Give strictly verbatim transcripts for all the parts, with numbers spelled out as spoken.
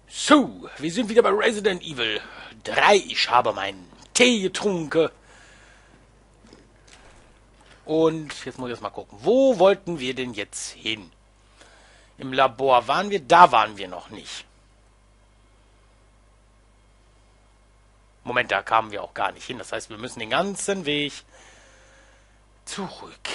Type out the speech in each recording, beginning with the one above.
So, wir sind wieder bei Resident Evil drei. Ich habe meinen Tee getrunken. Und jetzt muss ich erst mal gucken. Wo wollten wir denn jetzt hin? Im Labor waren wir? Da waren wir noch nicht. Moment, da kamen wir auch gar nicht hin. Das heißt, wir müssen den ganzen Weg zurück.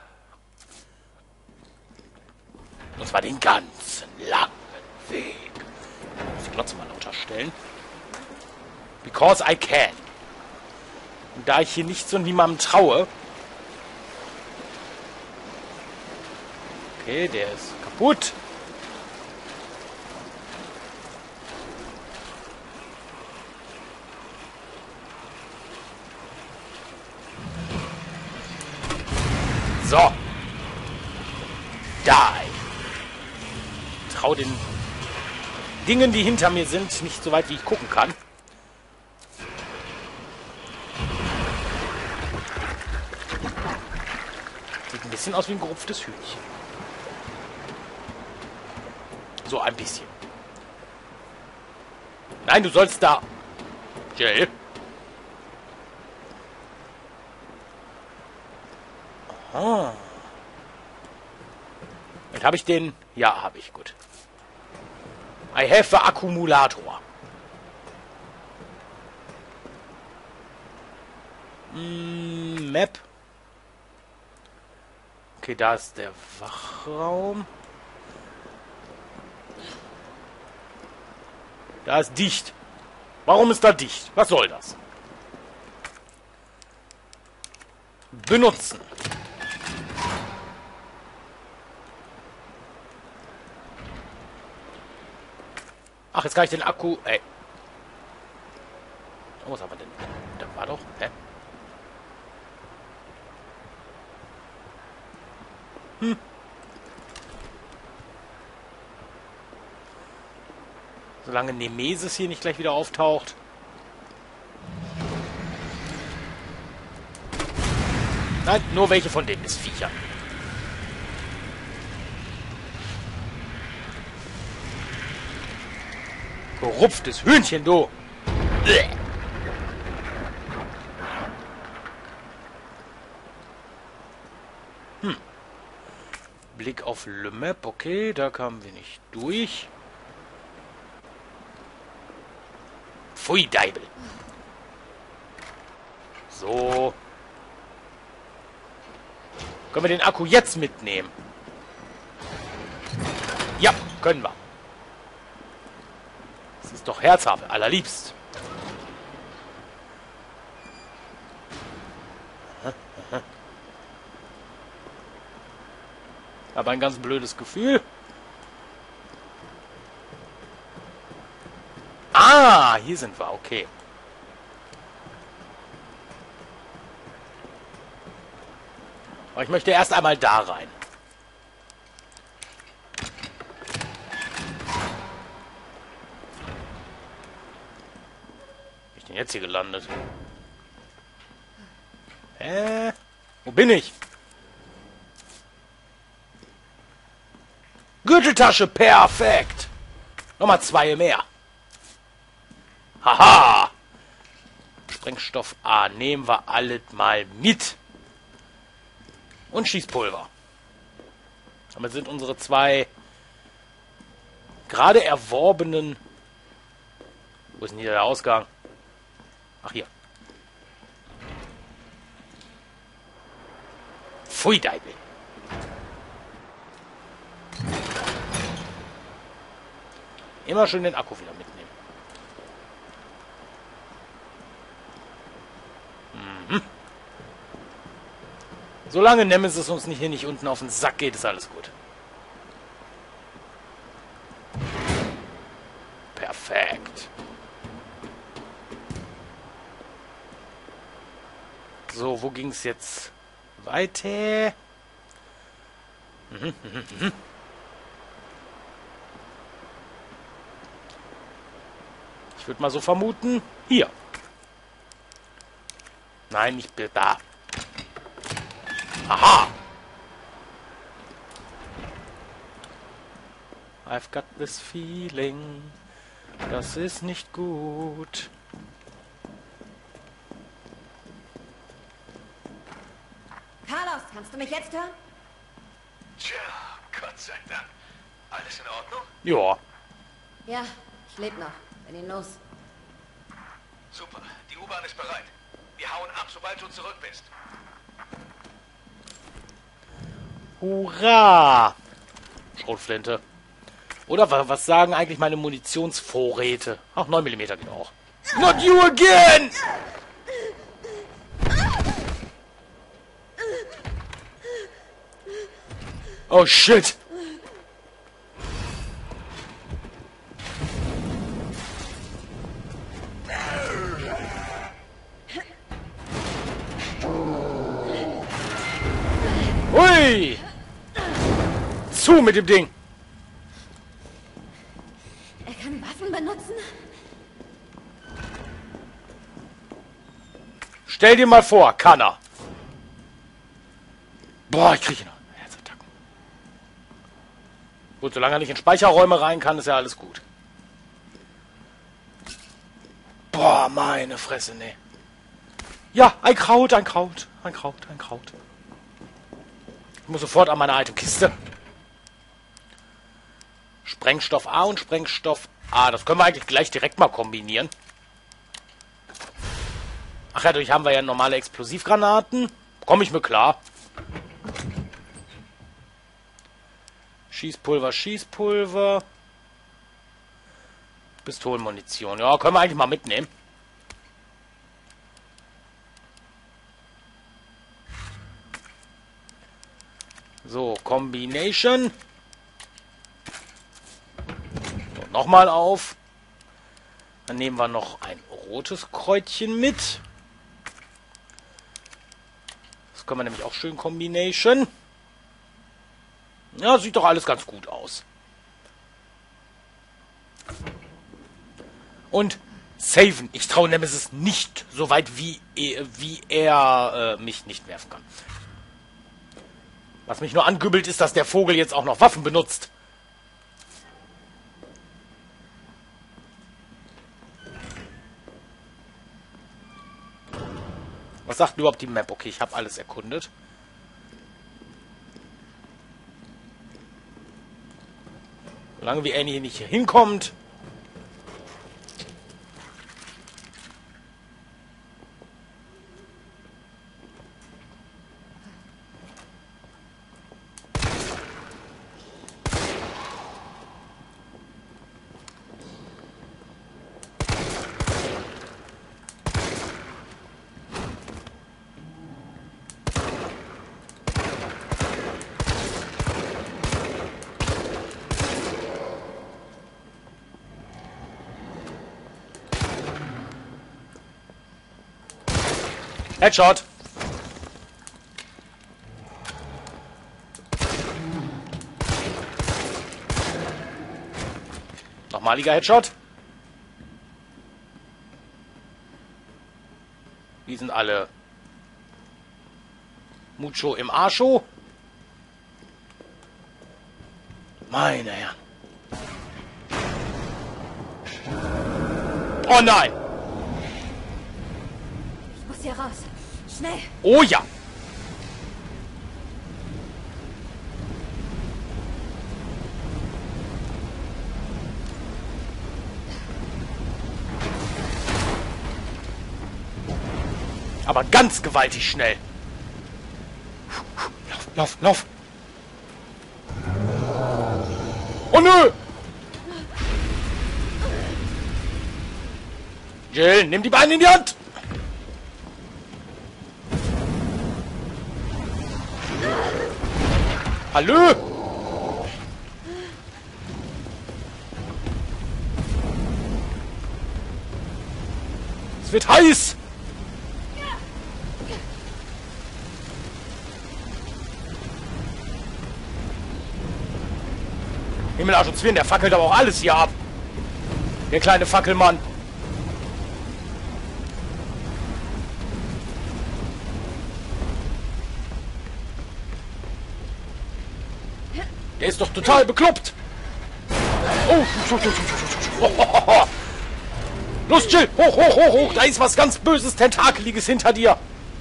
Und zwar den ganzen langen Weg. Ich muss die Glotze mal lauter stellen. Because I can. Und da ich hier nicht so niemandem traue. Okay, der ist kaputt. So. Die. Trau den Dingen, die hinter mir sind, nicht so weit, wie ich gucken kann. Sieht ein bisschen aus wie ein gerupftes Hühnchen. So ein bisschen. Nein, du sollst da... Jill. Aha. Und habe ich den... Ja, habe ich. Gut. I have a Akkumulator. Mm, Map. Okay, da ist der Wachraum. Da ist dicht. Warum ist da dicht? Was soll das? Benutzen. Ach, jetzt kann ich den Akku... Ey. Oh, was haben wir denn? Da war doch... Hä? Hm. Solange Nemesis hier nicht gleich wieder auftaucht. Nein, nur welche von denen ist Viecher. Gerupftes Hühnchen, du. Hm. Blick auf Le Map. Okay, da kamen wir nicht durch. Pfui, Deibel. So. Können wir den Akku jetzt mitnehmen? Ja, können wir. Das ist doch herzhaft, allerliebst. Aber ein ganz blödes Gefühl. Ah, hier sind wir, okay. Aber ich möchte erst einmal da rein. Wie bin ich denn jetzt hier gelandet? Hä? Wo bin ich? Gürteltasche, perfekt. Nochmal zwei mehr. Haha! Sprengstoff A nehmen wir alles mal mit. Und Schießpulver. Damit sind unsere zwei gerade erworbenen... Wo ist denn hier der Ausgang? Ach, hier. Pfui, Deibel. Immer schön den Akku wieder mitnehmen. Mhm. Solange Nemesis uns nicht hier nicht unten auf den Sack geht, ist alles gut. Perfekt. So, wo ging es jetzt weiter? Mhm, mhm, mhm. Ich würde mal so vermuten, hier. Nein, nicht da. Aha! I've got this feeling. Das ist nicht gut. Carlos, kannst du mich jetzt hören? Tja, Gott sei Dank. Alles in Ordnung? Ja. Ja, ich lebe noch. Bin ihn los. Super, die U-Bahn ist bereit. Wir hauen ab, sobald du zurück bist. Hurra! Schrotflinte. Oder wa- was sagen eigentlich meine Munitionsvorräte? Ach, neun Millimeter geht auch. Not you again! Oh shit! Hui! Zu mit dem Ding! Er kann Waffen benutzen? Stell dir mal vor, kann er. Boah, ich kriege noch Herzattacken. Gut, solange er nicht in Speicherräume rein kann, ist ja alles gut. Boah, meine Fresse, ne. Ja, ein Kraut, ein Kraut, ein Kraut, ein Kraut. Ich muss sofort an meine Itemkiste. Sprengstoff A und Sprengstoff A. Das können wir eigentlich gleich direkt mal kombinieren. Ach ja, dadurch haben wir ja normale Explosivgranaten. Komme ich mir klar. Schießpulver, Schießpulver. Pistolenmunition. Ja, können wir eigentlich mal mitnehmen. So, Combination. So, nochmal auf. Dann nehmen wir noch ein rotes Kräutchen mit. Das können wir nämlich auch schön Combination. Ja, sieht doch alles ganz gut aus. Und saven. Ich traue Nemesis nicht so weit, wie er, wie er äh, mich nicht werfen kann. Was mich nur angübbelt, ist, dass der Vogel jetzt auch noch Waffen benutzt. Was sagt denn überhaupt die Map? Okay, ich habe alles erkundet. Solange wie Annie nicht hier hinkommt. Headshot. Nochmaliger Headshot. Die sind alle mucho im Arscho. Meine Herren. Oh nein! Ich muss hier raus. Schnell! Oh ja! Aber ganz gewaltig schnell. Lauf, lauf, lauf! Oh nö! Jill, nimm die Beine in die Hand! Hallo! Es wird heiß! Himmel, Arsch und Zwirn, der fackelt aber auch alles hier ab. Der kleine Fackelmann. Der ist doch total bekloppt. Oh, Los, Jill! Hoch, hoch, hoch, hoch! Da ist was ganz Böses, Tentakeliges hinter dir!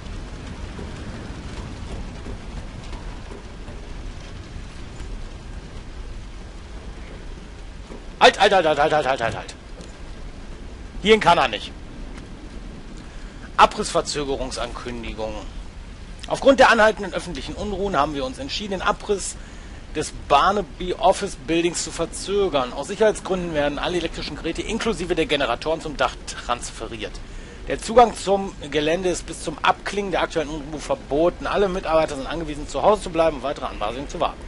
Halt, halt, halt, halt, halt, halt, halt, halt, halt. Hierhin kann er nicht. Abrissverzögerungsankündigung. Aufgrund der anhaltenden öffentlichen Unruhen haben wir uns entschieden, den Abriss des Barnaby Office Buildings zu verzögern. Aus Sicherheitsgründen werden alle elektrischen Geräte inklusive der Generatoren zum Dach transferiert. Der Zugang zum Gelände ist bis zum Abklingen der aktuellen Unruhe verboten. Alle Mitarbeiter sind angewiesen, zu Hause zu bleiben und weitere Anweisungen zu warten.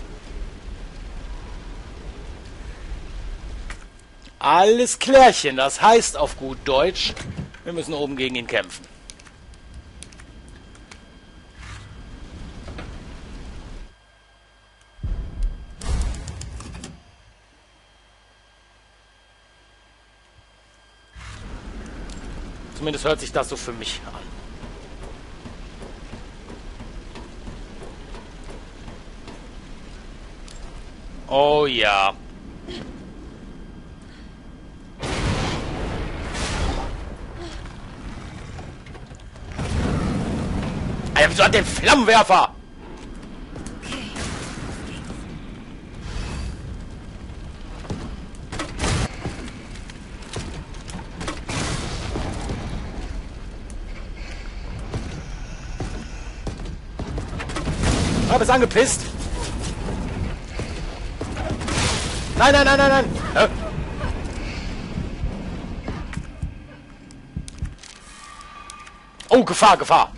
Alles klärchen, das heißt auf gut Deutsch, wir müssen oben gegen ihn kämpfen. Zumindest hört sich das so für mich an. Oh ja. Alter, wieso hat der Flammenwerfer? Ah, bist angepisst? Nein, nein, nein, nein, nein. Hä? Oh, Gefahr, Gefahr.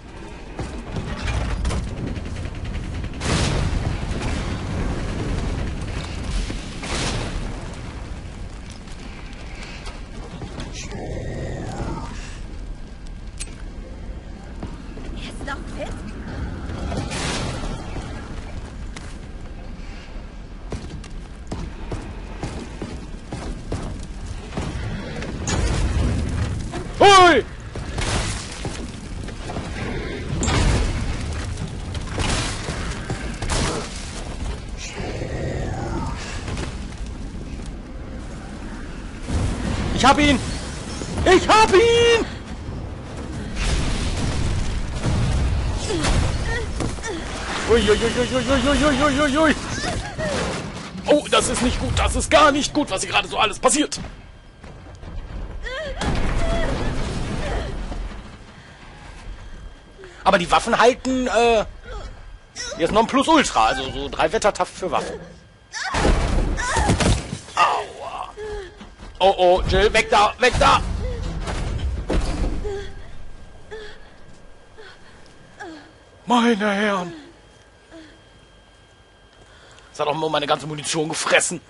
Er ist noch fit? Hui! Ich hab ihn! Ich hab ihn! Uiuiuiuiuiuiuiui! Oh, das ist nicht gut, das ist gar nicht gut, was hier gerade so alles passiert. Aber die Waffen halten, äh... hier ist noch ein Plus-Ultra, also so drei Wettertaft für Waffen. Aua. Oh, oh, Jill, weg da, weg da! Meine Herren! Das hat auch mal meine ganze Munition gefressen.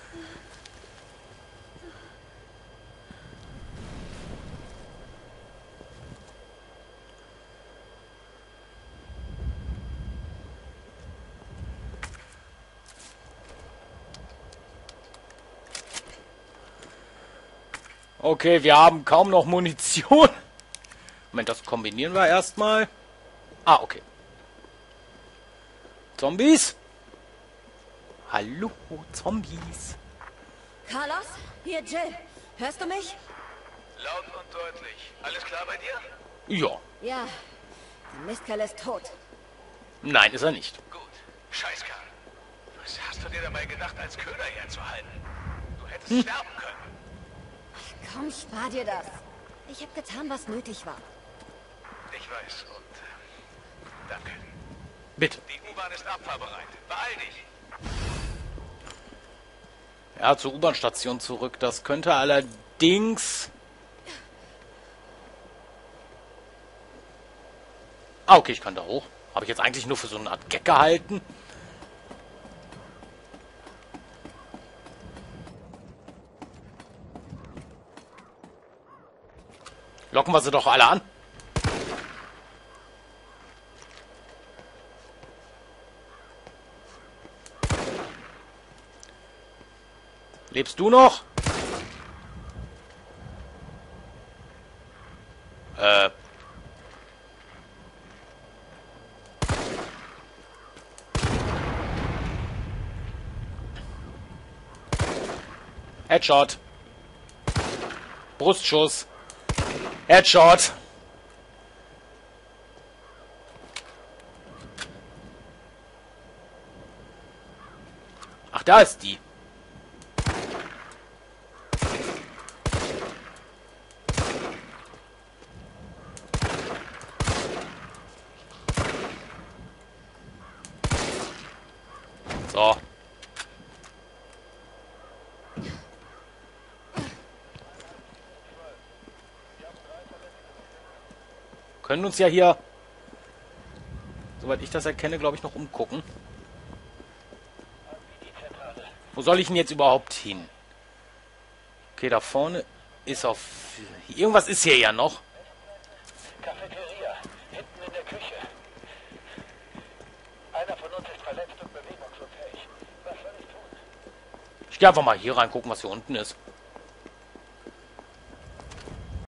Okay, wir haben kaum noch Munition. Moment, das kombinieren wir erstmal. Ah, okay. Zombies? Hallo, Zombies. Carlos? Hier, Jill. Hörst du mich? Laut und deutlich. Alles klar bei dir? Ja. Ja. Der Mistkerl ist tot. Nein, ist er nicht. Gut. Scheißkerl. Was hast du dir dabei gedacht, als Köder herzuhalten? Du hättest Hm. sterben können. Komm, spar dir das. Ich habe getan, was nötig war. Ich weiß und... Äh, danke. Bitte. Die U-Bahn ist abfahrbereit. Beeil dich. Ja, zur U-Bahn-Station zurück. Das könnte allerdings... Ah, okay, ich kann da hoch. Habe ich jetzt eigentlich nur für so eine Art Gag gehalten. Locken wir sie doch alle an. Lebst du noch? Äh. Headshot. Brustschuss. Headshot. Ach, da ist die. So. Können uns ja hier, soweit ich das erkenne, glaube ich, noch umgucken. Wo soll ich denn jetzt überhaupt hin? Okay, da vorne ist auf... Irgendwas ist hier ja noch. Cafeteria, hinten in der Küche. Einer von uns ist verletzt und bewegungsunfähig. Was soll ich tun? Ich gehe einfach mal hier rein, gucken, was hier unten ist.